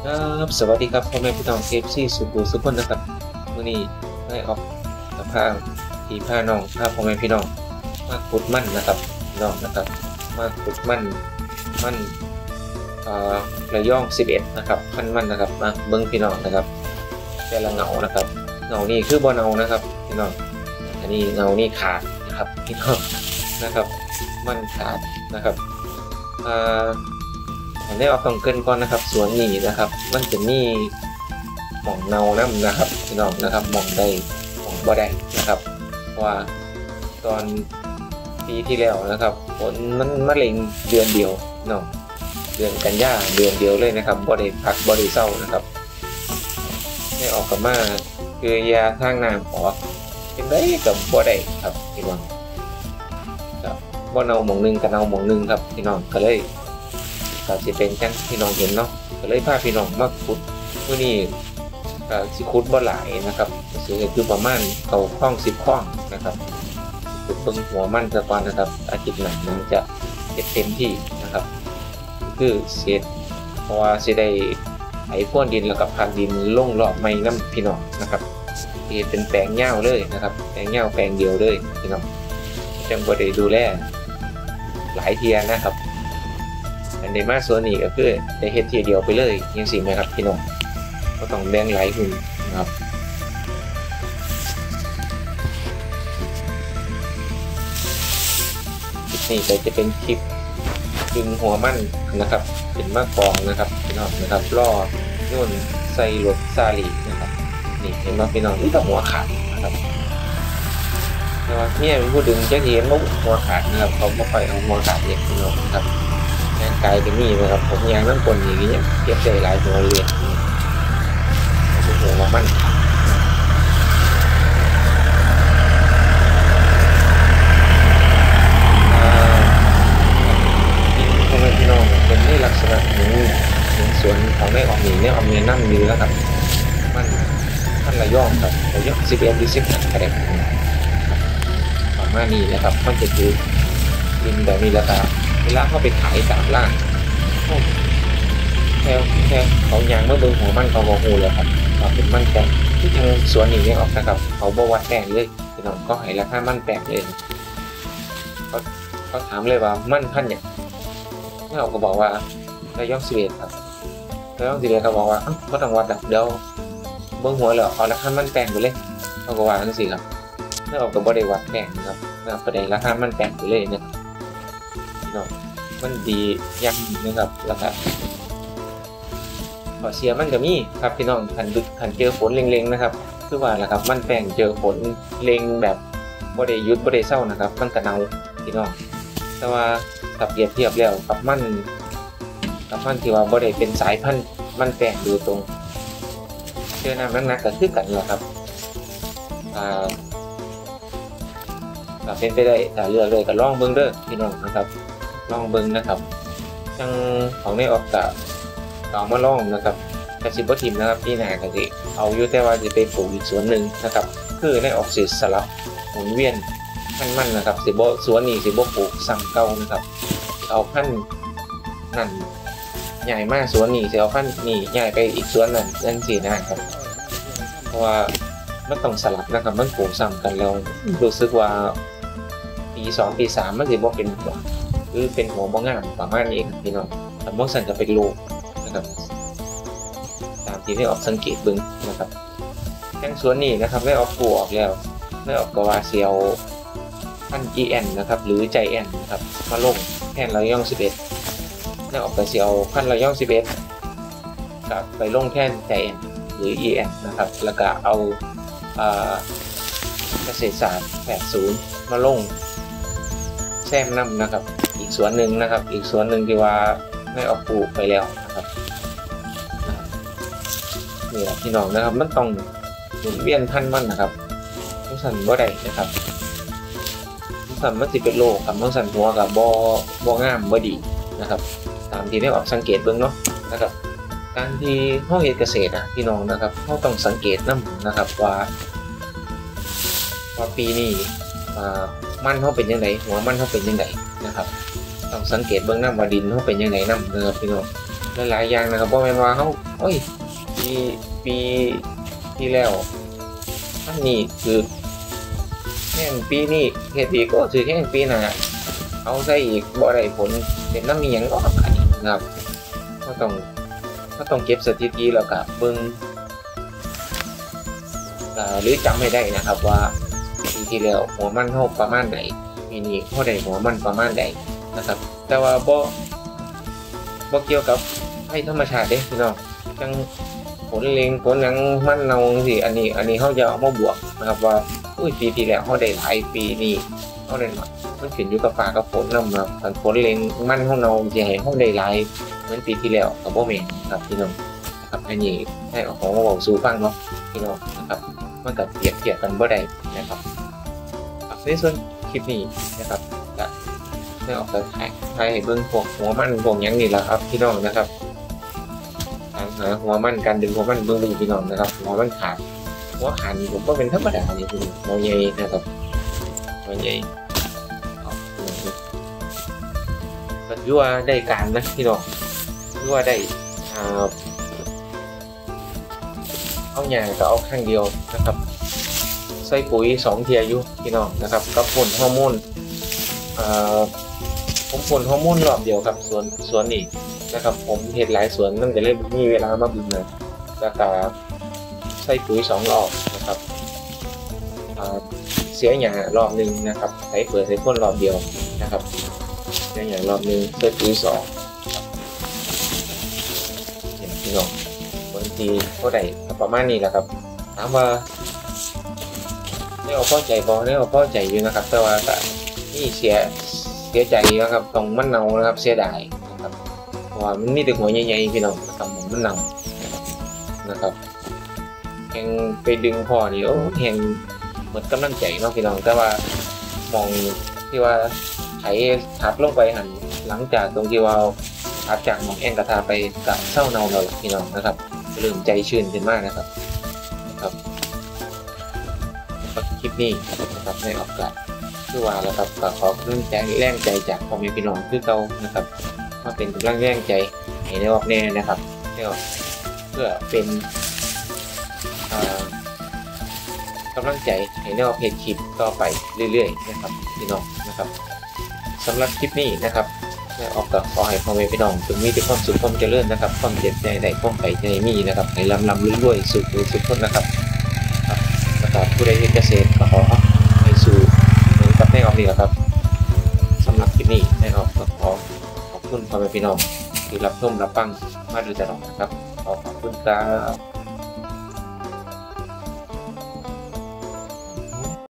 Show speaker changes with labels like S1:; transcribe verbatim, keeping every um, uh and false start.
S1: ครับสวัสดีครับพ่อแม่พี่น้องเอฟซีสุขุมสุขคนนะครับวันนี้ได้ออกกับพาพี่พาน้องพาพ่อแม่พี่น้องมาขุดมันนะครับพี่น้องนะครับมาขุดมันมันเอ่อระย่องสิบเอ็ดนะครับพันมันนะครับมาเบิ้งพี่น้องนะครับแต่ละเงานะครับเงานี่คือบ่เงานะครับพี่น้องอันนี้เงานี่ขาดนะครับพี่น้องนะครับมันขาดนะครับอ่าได้ออกต้องเกินก่อนนะครับสวนนี้นะครับมันจะมีหม่องเนาน้ำนะครับพี่น้องนะครับหม่องได้หม่องบ่ได้นะครับว่าตอนปีที่แล้วนะครับฝนมันมะเร็งเดือนเดียวเนาะเดือนกันยาเดือนเดียวเลยนะครับบ่ได้พักบ่ได้เศร้านะครับได้ออกกับมาคือยาทางน้ำออกเป็นได้กับบ่ได้ครับพี่น้องครับบ่เนาหม่องนึงกับเนาหม่องนึงครับพี่น้องก็เลยก็จะเป็นจังพี่น้องเห็นเนาะก็เลยพาพี่น้องมาขุดมื้อนี้ก็สิขุดบ่หลายนะครับสิคือประมาณเก้าข้องสิบข้องนะครับขุดเบิ่งหัวมันซะก่อนนะครับอาทิตย์หน้ามันจะเฮ็ดเต็มที่นะครับคือเสร็จเพราะว่าสิได้ไถพรวนดินแล้วก็พักดินลงรอบใหม่นำพี่น้องนะครับเฮ็ดเป็นแปลงยาวเลยนะครับแปลงยาวแปลงเดียวเลยพี่น้องจังบ่ได้ดูแลหลายเที่ยนะครับอันในมาส่วนนี้ก็คือได้เฮ็ดทีเดียวไปเลยยังสิไหมครับพี่น้องก็ต้องแบ่งหลายหุ่นนะครับคลิปนี้ก็จะเป็นคลิปดึงหัวมันนะครับเป็นมะกองนะครับพี่น้องนะครับล่อนุ่นใส่รถซาลีนะครับนี่เห็นไหมพี่น้องนี่ก็หัวขาดนะครับแต่ว่าเนี่ยเป็นผู้ดึงจะเห็นว่าหัวขาดนะครับเขาไม่ค่อยเอาหัวขาดเนี่ยพี่น้องนะครับงานกายก็มีนะครับผมยางน้ำปนอย่างนี้เทียบใจหลายหัวเรียนหัวมันพ่อแม่พี่น้องเป็นในลักษณะเหมือนเหมือนสวนของในออกหนีเนี่ยออกเมียนั่งอยู่แล้วครับมันท่านระย่องครับระย่องสิบเอ็ดหรือสิบห้ากระเด็นประมาณนี้นะครับมันจะคือดินแบบนี้แล้วครับเวลาเขาไปขายตามร้านแค่แค่เขายางเมื่อเบิ่งหัวมันเขาบอกหูเลยครับเราเป็นมันแปลงที่ทางสวนนี้เนี่ยออกนะครับเขาบวัดแปลงเลยพี่น้องก็ให้ราคามันแปลงเลยเขาเขาถามเลยว่ามันพันเนี่ยเราก็บอกว่าระยองสิบเอ็ดครับระยองสิบเอ็ดเขาบอกว่าเขาต้องวัดเดี๋ยวเบิ่งหัวเลยเอาราคามันแปลงไปเลยเขาก็ว่าทั้งสี่ครับแล้วเราก็บริวัดแปลงนะครับเราก็ได้ราคามันแปลงไปเลยเนี่ยมันดียังนะครับแล้วก็ขอเชียร์มันก็มีครับพี่น้องขันดึกขันเจอฝนเล็งๆนะครับคือว่าแหละครับมันแปลงเจอฝนเล็งแบบบ่ได้ยุดบ่ได้เศร้านะครับมันกระเนาพี่น้องแต่ว่าถ้าเปรียบเทียบแล้วกับมันกับมันที่ว่าบ่ได้เป็นสายพันธุ์มันแปลงดูตรงเจอน้ำนักๆก็คือกันแหละครับอ่าถ้าเป็นไปได้ถ้าเลือกเลยก็ลองเบิ่งเด้อพี่น้องนะครับลองเบิ้งนะครับจังของในออกกะเอามาลองนะครับกระสิบทิมนะครับพี่นากะสิเอาอยู่แต่ว่าจะไปปลูกอีกสวนหนึ่งนะครับคือในออกสิสลับหมุนเวียนพันมันนะครับสิบสวนนี้สิบปลูกสั่งเก่านะครับเอาพันนั่นใหญ่มากสวนนี้สิเอาพันนี่ใหญ่ไปอีกสวนนั่นนั่นสินะครับเพราะว่ามันต้องสลับนะครับมันปลูกซ้ำกันแล้วรู้สึกว่าปีสองปีสามมันสิบ่เป็นหัวคือเป็นหัวบ้องงามประมาณนี้พี่น้องแต่บ้องสันจะเป็นโลนะครับตามที่ได้ออกสังเกตบึงนะครับแข้งสวนนี้นะครับได้ออกปูออกแล้วได้ออกกวาเซียวพันจีแอนนะครับหรือใจแอนนะครับมาลงแท่นระย่องสิบเอ็ดได้ออกกระเซียวพันระย่องสิบเอ็ดกับไปลงแท่นใจแอนหรือ อี แอน นะครับแล้วก็เอาเกษตรศาสตร์แปดศูนย์มาลงแซมน้ำนะครับอีกส่วนหนึ่งนะครับอีกส่วนหนึ่งที่ว่าได้ออกปลูกไปแล้วนะครับนี่แหละพี่น้องนะครับมันต้องหมุนเวียนพันมันนะครับต้องสั่นบ่ได้นะครับต้องสั่นมันสิเป็นโลกับต้องสั่นหัวกับบ่บ่งามบ่ดีนะครับตามที่ได้ออกสังเกตเบื้องเนาะนะครับการที่ห้องเอกเกษตรนะพี่น้องนะครับเขาต้องสังเกตน้ำนะครับว่าว่าปีนี้มันเขาเป็นยังไงหัวมันเขาเป็นยังไงนะครับต้องสังเกตเบื้องน้ำว่าดินเขาเป็นยังไงน้ำนะครับพี่น้องหลายๆอย่างนะครับเพราะแม่นว่าเขาโอ้ยปีปีที่แล้วท่านนี่คือแห่งปีนี้เฮ็ดดีก็ถือแห่งปีหน้าเอาใส่อีกบ่ได้ผลเป็นน้ำมีหยังก็อันนี้นะครับก็ต้องก็ต้องเก็บสถิติแล้วก็เบิ่งหรือจำให้ได้นะครับว่าปีที่แล้วหัวมันเท่าประมาณไหนปีนี้เท่าใดหัวมันประมาณใดนะครับแต่ว่าบ่บ่เกี่ยวกับให้ธรรมชาติเด้พี่น้องจังผลเล็งผลหยังมันเนาสิอันนี้อันนี้เขาจะเอามาบวกนะครับว่าอุ้ยปีที่แล้วเขาได้หลายปีนี้เขาได้น้อยมันขึ้นอยู่กับฟ้ากับฝนนำครับผลเล็งมันของเราจะให้เขาได้หลายเหมือนปีที่แล้วก็บ่แม่นครับพี่น้องครับอันนี้ให้เอาของมาบอกสู่ฟังเนาะพี่น้องนะครับมันก็เปรียบเทียบกันบ่ได้นะครับในส่วนคลิปนี้นะครับก็ได้ออกแบบให้ให้เบิ่งพวกหัวมันพวกหยังนี่แหละครับพี่น้องนะครับการหาหัวมันการดึงหัวมันเบิ่งพี่น้องนะครับหัวมันขาดหัวขาดนี่ผมก็เป็นธรรมดานี่คือหัวใหญ่นะครับหัวใหญ่ก็ถือว่าได้การนะพี่น้องถือว่าได้อ่าเอาหญ้าก็เอาข้างเดียวนะครับใส่ปุ๋ยสองเทียอยู่พี่น้องนะครับกับพ่นฮอร์โมนอ่าผมพ่นฮอร์โมนรอบเดียวครับสวนสวนนี่นะครับผมเห็นหลายสวนนั่นก็เลยมีเวลามาบึงเลยแล้วก็ใส่ปุ๋ยสองรอบนะครับเสียหญ้ารอบหนึ่งนะครับใส่เปิดใส่พ่นรอบเดียวนะครับเสียหญ้ารอบหนึ่งใส่ปุ๋ยสองเห็นพี่น้องบางทีเท่าไหร่ประมาณนี้แหละครับถามว่าได้เอาพ่อใจบอได้เอาพ่อใจอยู่นะครับแต่ว่าแต่นี่เสียเสียใจนะครับตรงมันเน่านะครับเสียดายนะครับเพราะว่ามันมีแต่หัวใหญ่ๆพี่น้องนะครับมันเน่านะครับแหงไปดึงพ่อนี่โอ้แหงหมดกำลังใจเนาะพี่น้องแต่ว่ามองที่ว่าไถทับลงไปหันหลังจากตรงที่ว่าทับจากมองแองกระทาไปกับเศร้าเน่าเราพี่น้องนะครับเริ่มใจชื้นขึ้นมากนะครับครับคลิปนี้นะครับในโอกาสคือว่าแล้วครับก็ขอเรื่องใจแรงใจจากพ่อแม่พี่น้องคือเก่านะครับมาเป็นกำลังแรงใจให้ในออกแน่นะครับเพื่อเป็นกำลังใจให้ในออกเพจคลิปต่อไปเรื่อยๆนะครับพี่น้องนะครับสำหรับคลิปนี้นะครับในออกกับขอให้พ่อแม่พี่น้องจงมีแต่ความสุขความเจริญนะครับความเจ็บใจใดความไปใจมีนะครับให้ลำลำรวยๆสุขสุขคนนะครับนะครับผู้ใดเฮ็ดเกษตรก็ขอให้สู่เหมือนกับในออกนี่แหละครับสำหรับคลิปนี้ในออกก็ขอขอบคุณพ่อแม่พี่น้องที่รับชมรับฟังมาโดยตลอดนะครับขอขอบคุณครับ